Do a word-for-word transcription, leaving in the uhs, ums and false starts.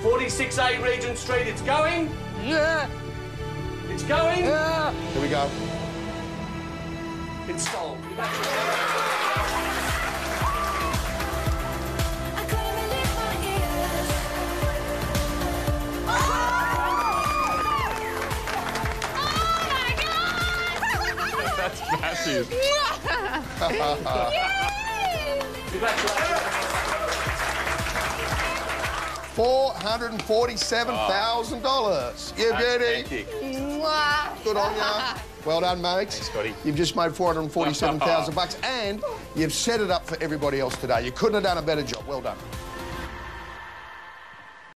forty-six A Regent Street, it's going. Yeah. It's going. Yeah. Here we go. It's sold. That's massive. four hundred and forty-seven thousand dollars. You beauty. Good on ya. Well done, mate. Thanks, Scotty. You've just made four hundred and forty-seven thousand bucks, and you've set it up for everybody else today. You couldn't have done a better job. Well done.